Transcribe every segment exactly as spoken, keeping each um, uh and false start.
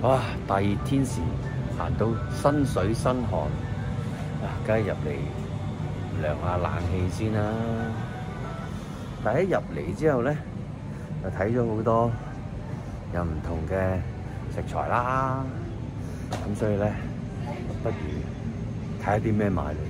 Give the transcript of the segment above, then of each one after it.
哇！大熱天時行到身水身汗，啊，梗係入嚟涼下冷氣先啦。但係一入嚟之後咧，就睇咗好多有唔同嘅食材啦。咁所以咧，不如睇下啲咩買嚟。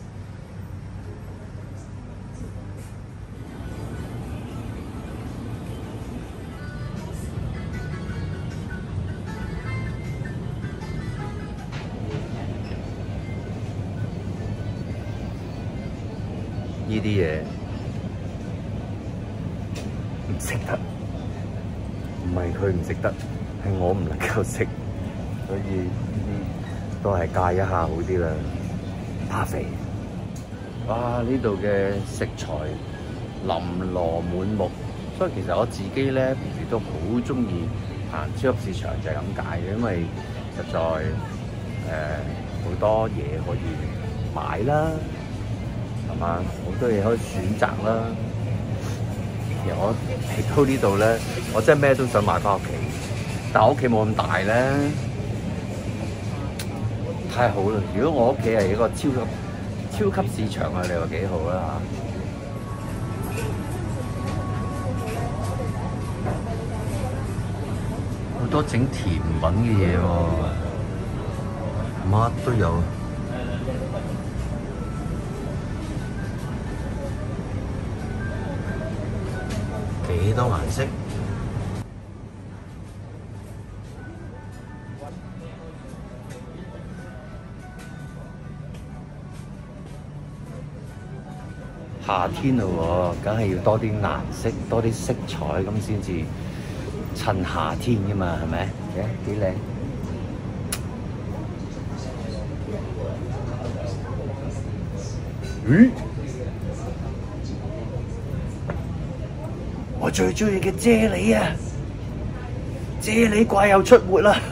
呢啲嘢唔食得，唔係佢唔食得，係我唔能夠食，所以呢啲都係戒一下好啲啦，怕肥。哇！呢度嘅食材琳琅滿目，所以其實我自己咧平時都好中意行超級市場，就係咁解嘅，因為實在誒好、呃、多嘢可以買啦。係嘛，好多嘢可以選擇啦。其實我嚟到呢度咧，我真係咩都想買翻屋企，但係我屋企冇咁大咧，太好啦！如果我屋企係一個超級超級市場啊，你話幾好啦嚇！好多整甜品嘅嘢喎，乜都有。幾多顏色？夏天嘞喎，梗係要多啲顏色，多啲色彩咁先至襯夏天㗎嘛，係咪？嘅幾靚！咦？我最中意嘅啫喱啊！啫喱怪又出沒啦！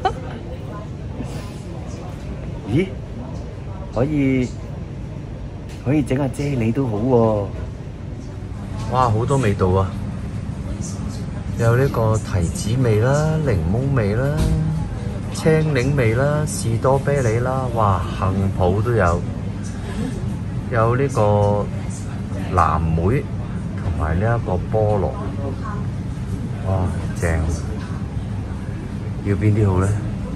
咦？可以可以整下啫喱都好喎！哇，好多味道啊！有呢個提子味啦、檸檬味啦、青檸味啦、士多啤梨啦，哇，杏脯都有，有呢個藍莓。同埋呢一個菠蘿，哇，正！要邊啲好咧？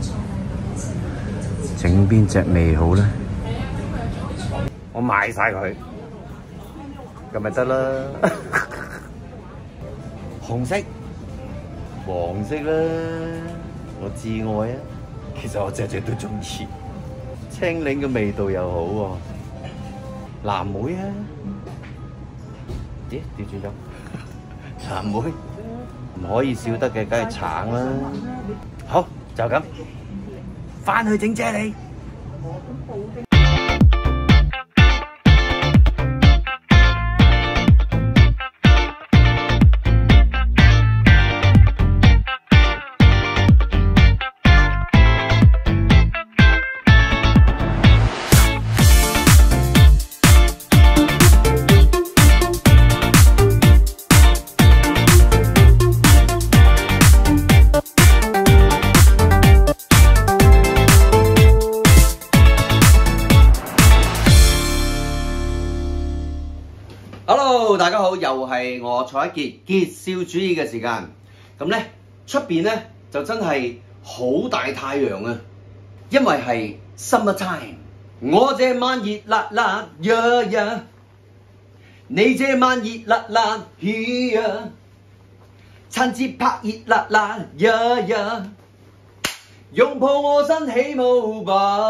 整邊隻味好咧？我買晒佢，咁咪得啦。紅色、黃色啦，我至愛啊！其實我隻隻都中意。青檸嘅味道又好喎，藍莓啊！咦，調轉咗，藍莓唔可以少得嘅，梗係橙啦。好，就咁，返去整啫喱。Hello， 大家好，又係我蔡一傑傑少主義嘅時間。咁咧出邊咧就真係好大太陽啊，因為係 summer time。我這晚熱辣辣呀呀，你這晚熱辣辣呀，趁節拍熱辣辣呀呀，擁抱我身起舞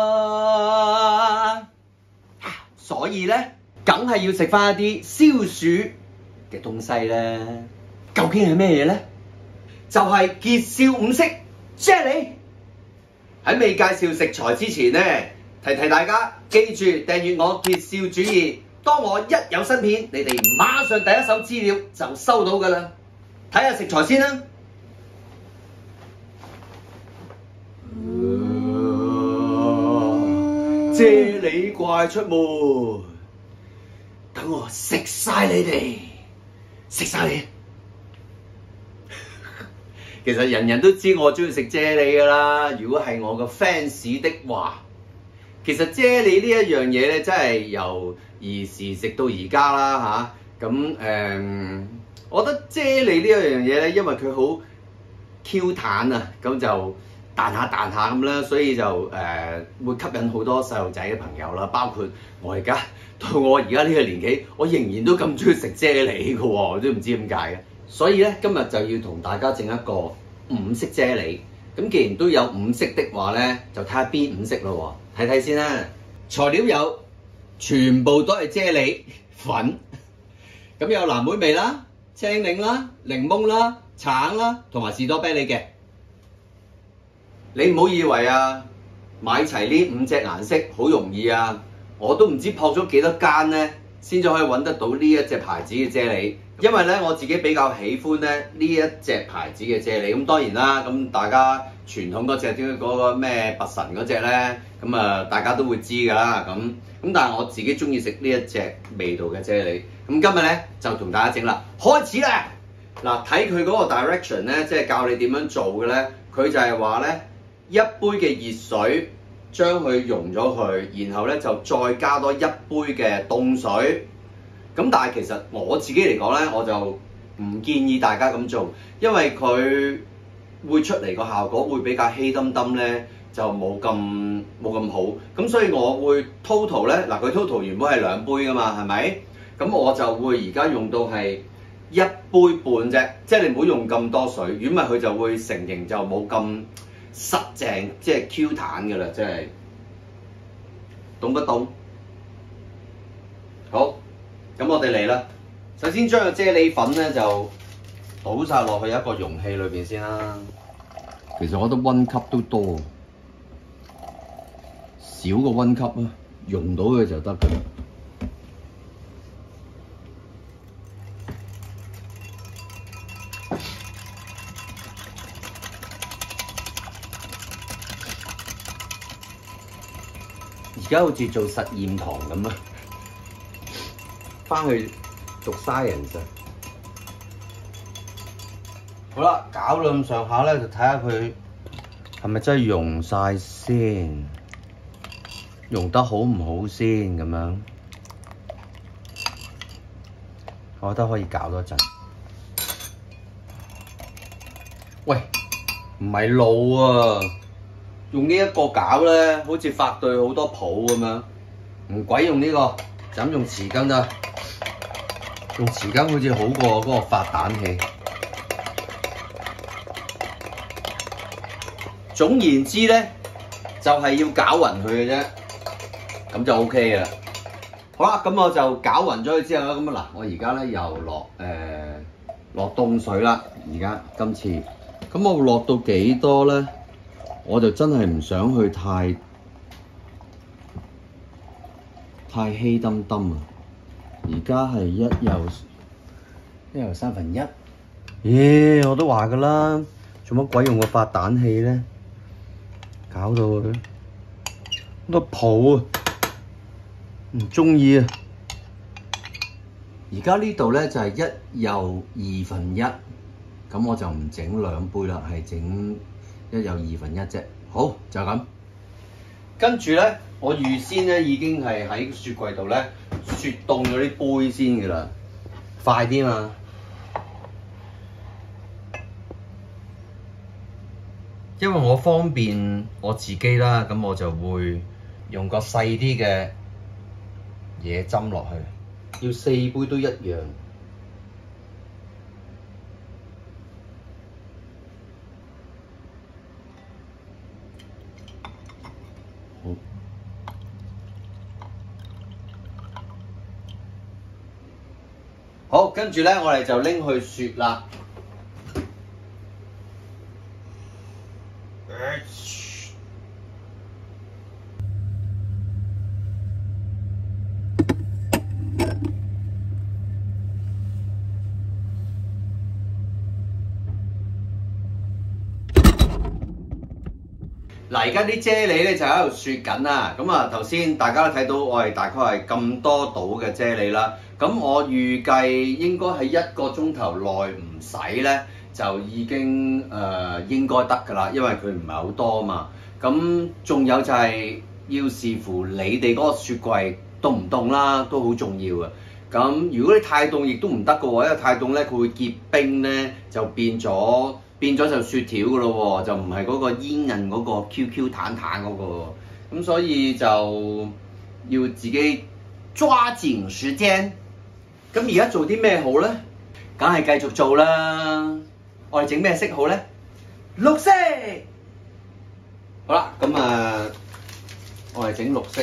吧。所以咧。梗係要食翻一啲消暑嘅東西啦。究竟係咩嘢咧？就係傑少五色啫喱。喺未介紹食材之前咧，提提大家記住訂閱我傑少主義。當我一有新片，你哋馬上第一手資料就收到㗎啦。睇下食材先啦。啫喱怪出沒。等我食晒你哋，食晒你。 其實人人都知我中意食啫喱㗎啦。如果係我個 fans 的話，其實啫喱呢一樣嘢咧，真係由兒時食到而家啦嚇。咁、啊、誒、嗯，我覺得啫喱呢一樣嘢咧，因為佢好 Q 彈啊，咁就彈下彈下咁啦，所以就誒、呃、會吸引好多細路仔嘅朋友啦。包括我而家到我而家呢個年紀，我仍然都咁中意食啫喱嘅喎，我都唔知點解嘅。所以咧，今日就要同大家整一個五色啫喱。咁既然都有五色的話咧，就睇下邊五色咯喎，睇睇先啦。材料有全部都係啫喱粉，咁有藍莓味啦、青檸啦、檸檬啦、橙啦，同埋士多啤梨嘅。你唔好以為啊，買齊呢五隻顏色好容易啊！我都唔知撲咗幾多間咧，先至可以揾得到呢一隻牌子嘅啫喱。因為咧，我自己比較喜歡咧呢一隻牌子嘅啫喱。咁當然啦，咁大家傳統嗰隻啲嗰個咩拔神嗰隻咧，咁啊大家都會知㗎啦。咁咁但係我自己中意食呢一隻味道嘅啫喱。咁今日咧就同大家整啦，開始啦！嗱，睇佢嗰個 direction 咧，即係教你點樣做嘅咧，佢就係話咧一杯嘅熱水將佢溶咗佢，然後咧就再加多一杯嘅凍水。咁但係其實我自己嚟講咧，我就唔建議大家咁做，因為佢會出嚟個效果會比較稀冧冧咧，就冇咁冇咁好。咁所以我會 total 咧，嗱佢 total 原本係兩杯㗎嘛，係咪？咁我就會而家用到係一杯半啫，即係你唔好用咁多水，如果唔係佢就會成形就冇咁實淨，即係 Q 彈㗎啦，即係懂不懂？好。咁我哋嚟啦，首先將個啫喱粉咧就倒晒落去一個容器裏邊先啦。其實我覺得溫級都多，少個溫級啊，溶到佢就得㗎啦。而家好似做實驗堂咁啊！翻去讀 science 啊！好啦，搞到咁上下咧，就睇下佢係咪真係溶晒先，溶得好唔好先咁樣。我覺得可以搞多陣。喂，唔係路啊！用呢一個搞咧，好似發對好多泡咁樣，唔鬼用呢、這個，就咁用匙羹啦。用匙羹好似好過嗰個發蛋器。總言之咧，就係、是、要攪勻佢嘅啫，咁就 O K 嘅啦。好啦，咁我就攪勻咗佢之後咧，咁啊嗱，我而家咧又落誒落凍水啦。而家今次，咁我落到幾多咧？我就真係唔想去太太稀冧冧啊！而家係一又一又三分一，咦、欸？我都話㗎啦，做乜鬼用個發蛋器咧？搞到佢好多泡啊！唔中意啊！而家呢度咧就係、是、一又二分一，咁我就唔整兩杯啦，係整一又二分一啫。好，就咁。跟住咧，我預先咧已經係喺雪櫃度咧雪凍咗啲杯先㗎啦，快啲嘛！因為我方便我自己啦，咁我就會用個細啲嘅嘢斟落去，要四杯都一樣。好，跟住咧，我哋就拎去雪啦。嗱，而家啲啫喱咧就喺度雪緊啦。咁啊，頭先大家都睇到我係大概係咁多度嘅啫喱啦。咁我預計應該喺一個鐘頭內唔使咧， 就已經誒、呃、應該得㗎啦，因為佢唔係好多嘛。咁仲有就係要視乎你哋嗰個雪櫃凍唔凍啦，都好重要嘅。咁如果你太凍亦都唔得嘅喎，因為太凍咧佢會結冰咧，就變咗變咗就雪條㗎咯喎，就唔係嗰個煙韌嗰個 Q Q 彈彈嗰個。咁所以就要自己抓緊時間。咁而家做啲咩好咧？梗係繼續做啦。我哋整咩色好咧？綠色。好啦，咁啊，我哋整綠色。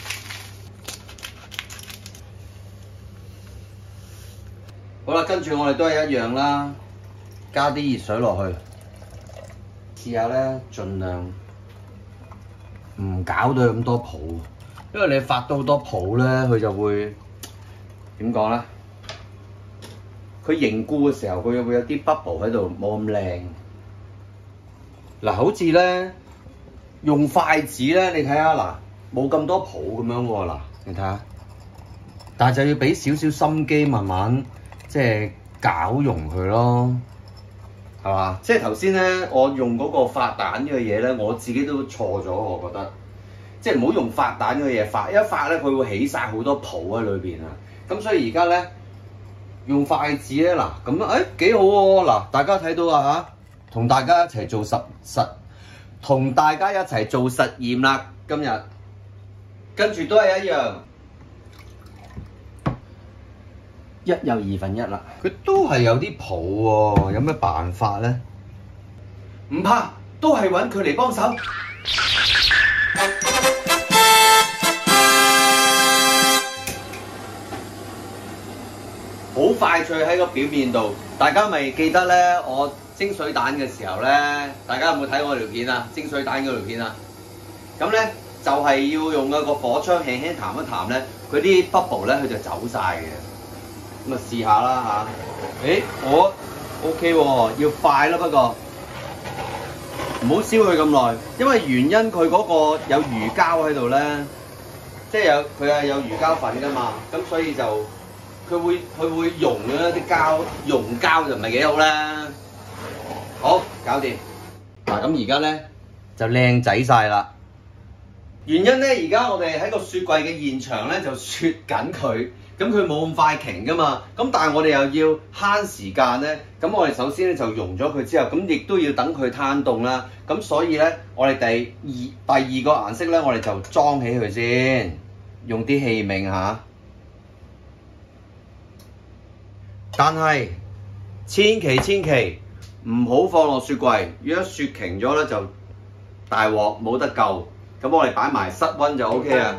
好啦，跟住我哋都係一樣啦，加啲熱水落去，試下咧，盡量唔搞到咁多泡，因為你發到好多泡咧，佢就會點講咧？佢凝固嘅時候，佢會有啲 bubble 喺度，冇咁靚。嗱，好似咧用筷子咧，你睇下嗱，冇咁多泡咁樣喎，嗱，你睇下，但係就要俾少少心機，慢慢。即係攪溶佢咯，係嘛？即係頭先咧，我用嗰個發蛋呢個嘢咧，我自己都錯咗，我覺得。即係唔好用發蛋呢個嘢發，一發咧佢會起晒好多泡喺裏邊啊。咁所以而家咧用筷子咧，嗱咁誒幾好喎！嗱，大家睇到啊嚇，同大家一齊做實實，同大家一齊做實驗啦，今日跟住都係一樣。一又二分一啦，佢都係有啲泡喎，有咩辦法咧？唔怕，都係揾佢嚟幫手。好快脆喺個表面度，大家咪記得咧，我蒸水蛋嘅時候咧，大家有冇睇我條片啊？蒸水蛋嗰條片啊？咁咧就係、是、要用嗰個火槍輕輕彈一彈咧，佢啲 bubble 咧佢就走晒嘅。咁啊試下啦嚇，誒我 OK 喎，要快啦，不過唔好燒佢咁耐，因為原因佢嗰個有魚膠喺度咧，即係有佢係有魚膠粉㗎嘛，咁所以就佢會佢會溶咗啲膠，溶膠就唔係幾好啦。好，搞掂。嗱咁而家咧就靚仔晒啦。原因咧，而家我哋喺個雪櫃嘅現場咧就雪緊佢。咁佢冇咁快瓊噶嘛，咁但係我哋又要慳時間咧，咁我哋首先咧就溶咗佢之後，咁亦都要等佢攤凍啦，咁所以咧我哋第二第二個顏色咧，我哋就裝起佢先，用啲器皿嚇。但係千祈千祈唔好放落雪櫃，如果雪瓊咗咧就大鑊冇得救，咁我哋擺埋室溫就 O K 啦。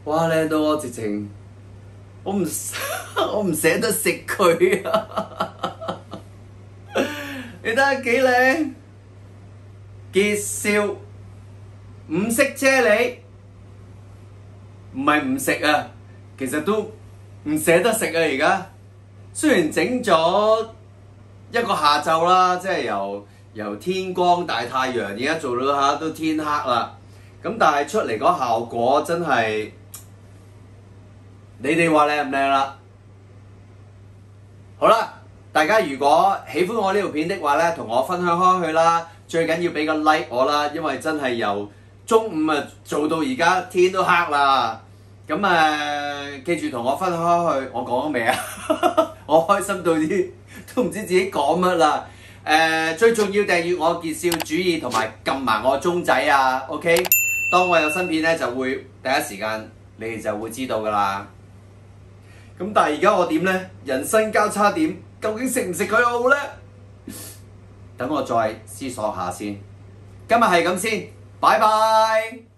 哇靚到我直情，我唔我唔捨得食佢啊！你睇下幾靚，傑少五色啫喱，唔係唔食啊，其實都唔捨得食啊！而家雖然整咗一個下晝啦，即係由由天光大太陽，而家做到下都天黑啦。咁但係出嚟嗰效果真係，你哋話靚唔靚啦？好啦，大家如果喜歡我呢條片的話咧，同我分享開去啦。最緊要俾個 like 我啦，因為真係由中午啊做到而家天都黑啦。咁誒、呃，記住同我分享開去。我講咗未啊？我開心到啲都唔知自己講乜啦。誒、呃，最重要訂閱我傑少主義同埋撳埋我鐘仔啊 ，OK？ 當我有新片咧，就會第一時間你哋就會知道噶啦。咁但係而家我點咧？人生交叉點，究竟食唔食佢好咧？等我再思索下先。今日係咁先，拜拜。